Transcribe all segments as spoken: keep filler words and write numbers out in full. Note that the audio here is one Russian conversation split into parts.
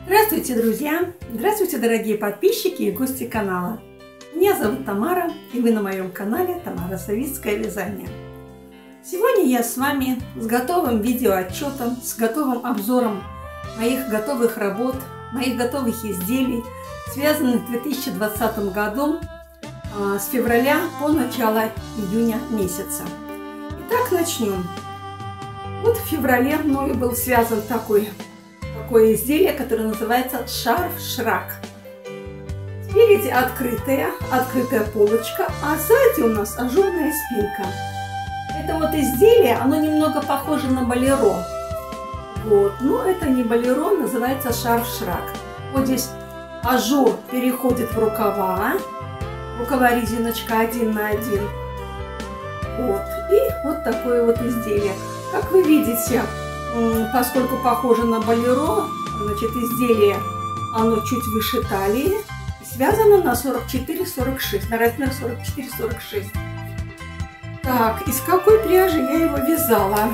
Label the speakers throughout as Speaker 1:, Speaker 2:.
Speaker 1: Здравствуйте, друзья! Здравствуйте, дорогие подписчики и гости канала. Меня зовут Тамара, и вы на моем канале Тамара Савицкое вязание. Сегодня я с вами с готовым видеоотчетом, с готовым обзором моих готовых работ, моих готовых изделий, связанных в две тысячи двадцатом году с февраля по начало июня месяца. Итак, начнем. Вот в феврале мною был связан такой такое изделие, которое называется шарф-шрак. Спереди открытая, открытая полочка, а сзади у нас ажурная спинка. Это вот изделие, оно немного похоже на болеро. Вот, но это не болеро, называется шарф-шрак. Вот здесь ажур переходит в рукава, рукава резиночка один на один. Вот, и вот такое вот изделие. Как вы видите, поскольку похоже на болеро, значит, изделие, оно чуть выше талии, связано на сорок четыре сорок шесть, на размер сорок четыре сорок шесть. Так, из какой пряжи я его вязала?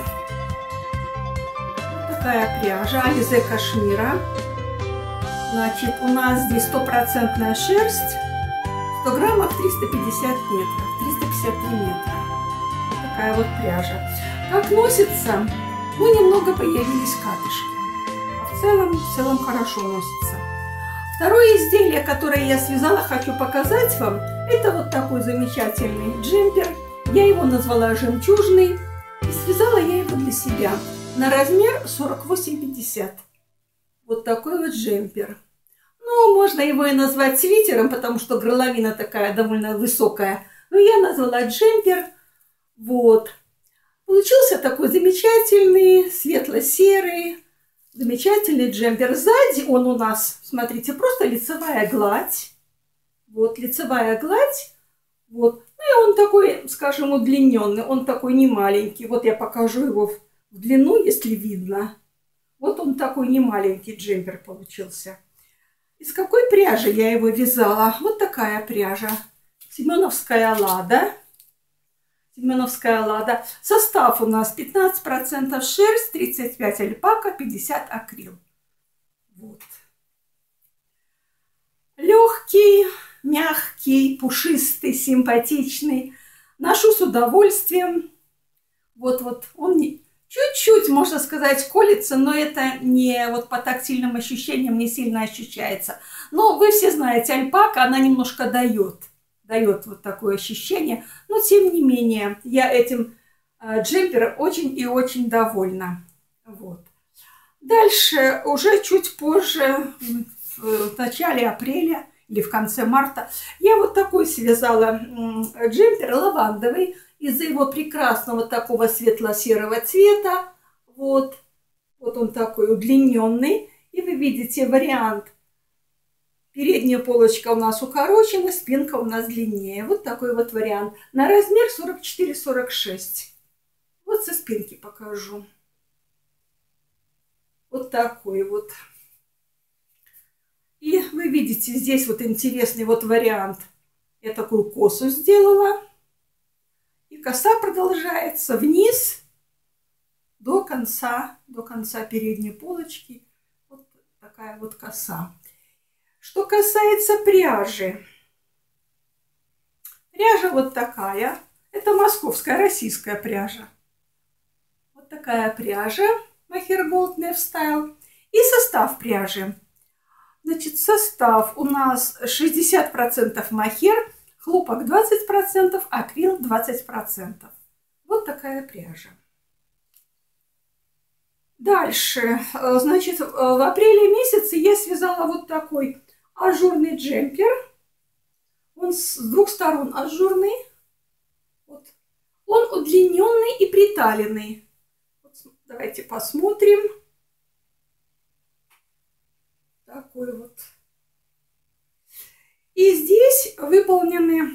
Speaker 1: Вот такая пряжа, Ализе Кашмира. Значит, у нас здесь стопроцентная шерсть, сто граммов, триста пятьдесят метров, триста пятьдесят три метра. Вот такая вот пряжа. Как носится? Ну, немного появились катышки. А в целом, в целом хорошо носится. Второе изделие, которое я связала, хочу показать вам. Это вот такой замечательный джемпер. Я его назвала жемчужный. И связала я его для себя на размер сорок восемь пятьдесят. Вот такой вот джемпер. Ну, можно его и назвать свитером, потому что горловина такая довольно высокая. Но я назвала джемпер. Вот. Получился такой замечательный, светло-серый, замечательный джемпер. Сзади он у нас, смотрите, просто лицевая гладь. Вот, лицевая гладь. Вот. Ну и он такой, скажем, удлиненный. Он такой не маленький. Вот я покажу его в длину, если видно. Вот он такой не маленький джемпер получился. Из какой пряжи я его вязала? Вот такая пряжа. Семеновская лада. Семеновская лада. Состав у нас пятнадцать процентов шерсть, тридцать пять процентов альпака, пятьдесят процентов акрил. Вот. Легкий, мягкий, пушистый, симпатичный. Ношу с удовольствием. Вот, вот он чуть-чуть, можно сказать, колется, но это не вот по тактильным ощущениям не сильно ощущается. Но вы все знаете, альпака, она немножко дает. Дает вот такое ощущение, но тем не менее я этим э, джемпером очень и очень довольна. Вот. Дальше, уже чуть позже, в, в начале апреля или в конце марта, я вот такой связала э, джемпер лавандовый из-за его прекрасного такого светло-серого цвета. Вот. Вот он такой удлиненный. И вы видите вариант. Передняя полочка у нас укорочена, спинка у нас длиннее. Вот такой вот вариант. На размер сорок четыре сорок шесть. Вот со спинки покажу. Вот такой вот. И вы видите, здесь вот интересный вот вариант. Я такую косу сделала. И коса продолжается вниз до конца, до конца передней полочки. Вот такая вот коса. Что касается пряжи. Пряжа вот такая. Это московская, российская пряжа. Вот такая пряжа. Махер Голд Нев Стайл. И состав пряжи. Значит, состав у нас шестьдесят процентов махер, хлопок двадцать процентов, акрил двадцать процентов. Вот такая пряжа. Дальше. Значит, в апреле месяце я связала вот такой ажурный джемпер. Он с двух сторон ажурный. Вот. Он удлиненный и приталенный. Вот, давайте посмотрим. Такой вот. И здесь выполнены,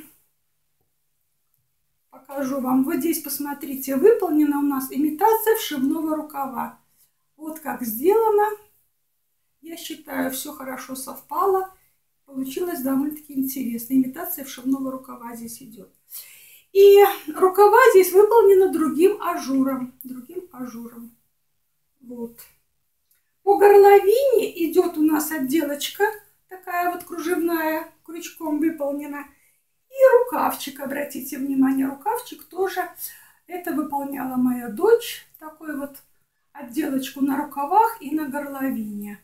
Speaker 1: покажу вам, вот здесь посмотрите, выполнена у нас имитация вшивного рукава. Вот как сделано. Я считаю, все хорошо совпало. Получилось довольно-таки интересно. Имитация вшивного рукава здесь идет. И рукава здесь выполнены другим ажуром. Другим ажуром. Вот. По горловине идет у нас нас отделочка такая вот кружевная, крючком выполнена. И рукавчик, обратите внимание, рукавчик тоже, это выполняла моя дочь. Такой вот отделочку на рукавах и на горловине.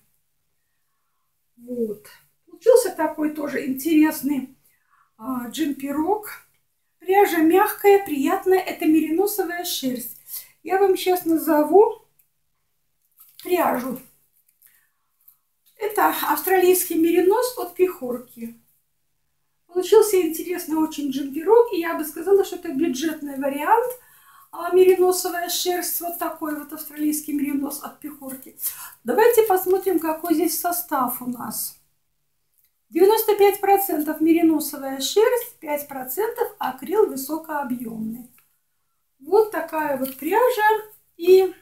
Speaker 1: Вот. Получился такой тоже интересный а, джемперок. Пряжа мягкая, приятная. Это мериносовая шерсть. Я вам сейчас назову пряжу. Это австралийский меринос от Пихорки. Получился интересный очень джемперок. И я бы сказала, что это бюджетный вариант. А мериносовая шерсть. Вот такой вот австралийский меринос от Пихорки. Давайте посмотрим, какой здесь состав у нас. девяносто пять процентов мериносовая шерсть, пять процентов акрил высокообъемный. Вот такая вот пряжа. И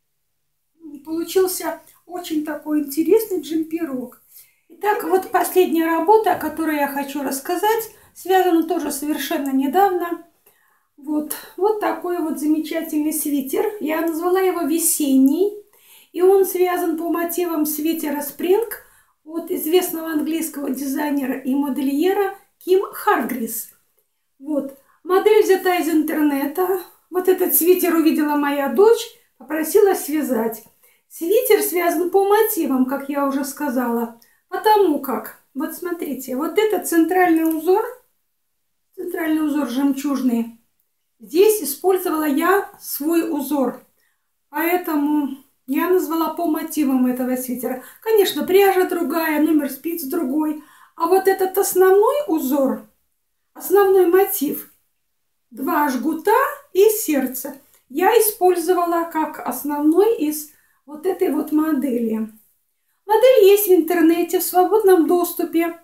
Speaker 1: получился очень такой интересный джемперок. Итак, вот последняя работа, о которой я хочу рассказать, связана тоже совершенно недавно. Вот, вот такой вот замечательный свитер. Я назвала его весенний. И он связан по мотивам свитера Spring от известного английского дизайнера и модельера Ким Харгрис. Вот. Модель взята из интернета. Вот этот свитер увидела моя дочь, попросила связать. Свитер связан по мотивам, как я уже сказала. Потому как, вот смотрите, вот этот центральный узор, центральный узор жемчужный, здесь использовала я свой узор. Поэтому я назвала по мотивам этого свитера. Конечно, пряжа другая, номер спиц другой. А вот этот основной узор, основной мотив, два жгута и сердце, я использовала как основной из вот этой вот модели. Модель есть в интернете, в свободном доступе.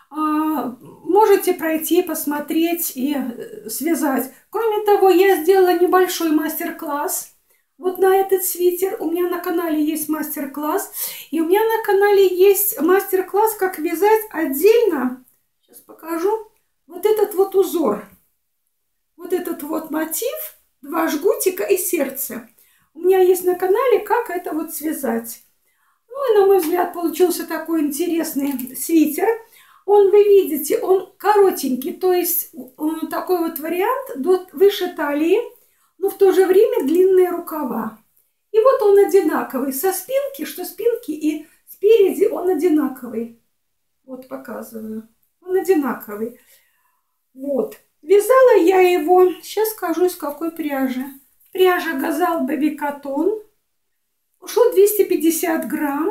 Speaker 1: Можете пройти, посмотреть и связать. Кроме того, я сделала небольшой мастер-класс вот на этот свитер. У меня на канале есть мастер-класс. И у меня на канале есть мастер-класс, как вязать отдельно. Сейчас покажу. Вот этот вот узор. Вот этот вот мотив. Два жгутика и сердце. У меня есть на канале, как это вот связать. Ну и, на мой взгляд, получился такой интересный свитер. Он, вы видите, он коротенький, то есть он такой вот вариант до выше талии, но в то же время длинные рукава. И вот он одинаковый со спинки, что спинки и спереди он одинаковый. Вот показываю. Он одинаковый. Вот. Вязала я его, сейчас скажу, из какой пряжи. Пряжа Газал Baby Cotton. Ушло двести пятьдесят грамм.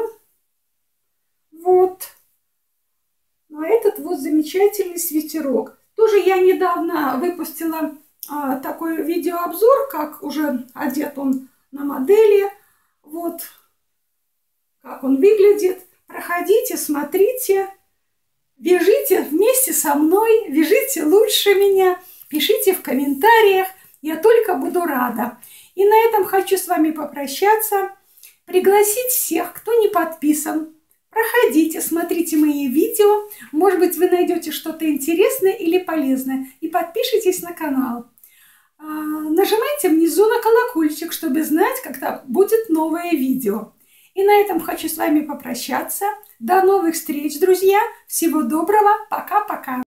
Speaker 1: Вот. А этот вот замечательный свитерок. Тоже я недавно выпустила а, такой видеообзор, как уже одет он на модели. Вот. Как он выглядит. Проходите, смотрите. Вяжите вместе со мной. Вяжите лучше меня. Пишите в комментариях. Я только буду рада. И на этом хочу с вами попрощаться. Пригласить всех, кто не подписан. Проходите, смотрите мои видео. Может быть, вы найдете что-то интересное или полезное. И подпишитесь на канал. А, нажимайте внизу на колокольчик, чтобы знать, когда будет новое видео. И на этом хочу с вами попрощаться. До новых встреч, друзья. Всего доброго. Пока-пока.